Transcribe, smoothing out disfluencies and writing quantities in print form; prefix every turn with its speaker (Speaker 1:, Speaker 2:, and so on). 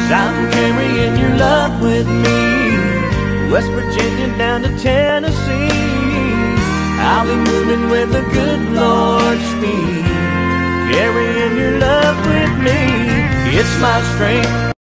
Speaker 1: 'cause I'm carrying your love with me. West Virginia down to Tennessee, I'll be moving with the good Lord's speed. Carrying your love with me, it's my strength.